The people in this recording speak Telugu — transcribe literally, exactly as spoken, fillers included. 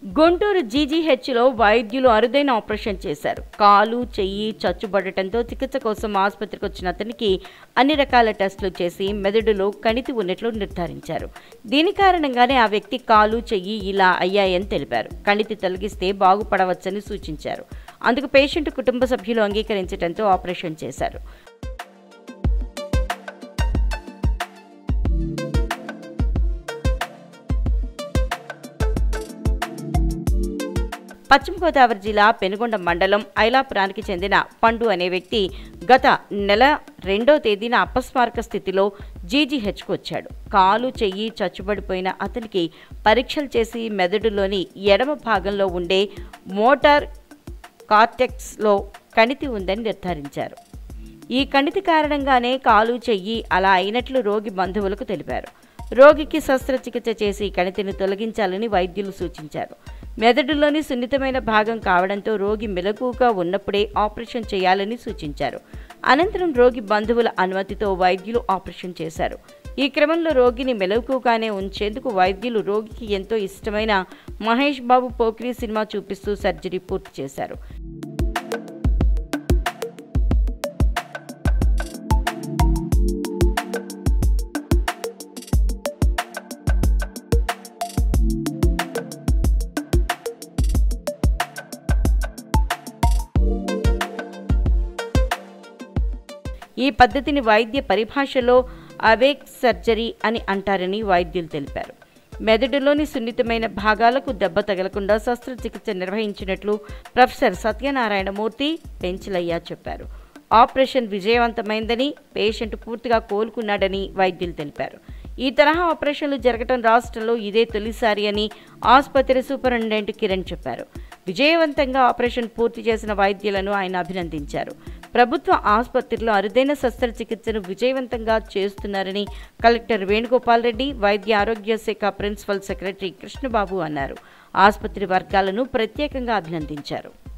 గుంటూరు జీజీహెచ్లో వైద్యులు అరుదైన ఆపరేషన్ చేశారు. కాలు చెయ్యి చచ్చుబడటంతో చికిత్స కోసం ఆసుపత్రికి వచ్చిన అతనికి అన్ని రకాల టెస్టులు చేసి మెదడులో కణితి ఉన్నట్లు నిర్ధారించారు. దీని కారణంగానే ఆ వ్యక్తి కాలు చెయ్యి ఇలా అయ్యాయని తెలిపారు. కణితి తొలగిస్తే బాగుపడవచ్చని సూచించారు. అందుకు పేషెంట్ కుటుంబ సభ్యులు అంగీకరించడంతో ఆపరేషన్ చేశారు. పశ్చిమ గోదావరి జిల్లా పెనుగొండ మండలం ఐలాపురానికి చెందిన పండు అనే వ్యక్తి గత నెల రెండో తేదీన అపస్మారక స్థితిలో జీజీహెచ్కు వచ్చాడు. కాలు చెయ్యి చచ్చుబడిపోయిన అతనికి పరీక్షలు చేసి మెదడులోని ఎడమ భాగంలో ఉండే మోటార్ కార్టెక్స్లో కణితి ఉందని నిర్ధారించారు. ఈ కణితి కారణంగానే కాలు చెయ్యి అలా అయినట్లు రోగి బంధువులకు తెలిపారు. రోగికి శస్త్రచికిత్స చేసి కణితిని తొలగించాలని వైద్యులు సూచించారు. మెదడులోని సున్నితమైన భాగం కావడంతో రోగి మెలకువగా ఉన్నప్పుడే ఆపరేషన్ చేయాలని సూచించారు. అనంతరం రోగి బంధువుల అనుమతితో వైద్యులు ఆపరేషన్ చేశారు. ఈ క్రమంలో రోగిని మెలకువగానే ఉంచేందుకు వైద్యులు రోగికి ఎంతో ఇష్టమైన మహేష్ బాబు పోకిరి సినిమా చూపిస్తూ సర్జరీ పూర్తి చేశారు. ఈ పద్ధతిని వైద్య పరిభాషలో అవేక్ సర్జరీ అని అంటారని వైద్యులు తెలిపారు. మెదడులోని సున్నితమైన భాగాలకు దెబ్బ తగలకుండా శస్త్రచికిత్స నిర్వహించినట్లు ప్రొఫెసర్ సత్యనారాయణమూర్తి పెంచలయ్య చెప్పారు. ఆపరేషన్ విజయవంతమైందని, పేషెంట్ పూర్తిగా కోలుకున్నాడని వైద్యులు తెలిపారు. ఈ తరహా ఆపరేషన్లు జరగడం రాష్ట్రంలో ఇదే తొలిసారి అని ఆసుపత్రి సూపరింటెండెంట్ కిరణ్ చెప్పారు. విజయవంతంగా ఆపరేషన్ పూర్తి చేసిన వైద్యులను ఆయన అభినందించారు. ప్రభుత్వ ఆసుపత్రిలో అరుదైన శస్త్రచికిత్సను విజయవంతంగా చేస్తున్నారని కలెక్టర్ వేణుగోపాల్ రెడ్డి, వైద్య ఆరోగ్య శాఖ ప్రిన్సిపల్ సెక్రటరీ కృష్ణబాబు అన్నారు. ఆసుపత్రి వర్గాలను ప్రత్యేకంగా అభినందించారు.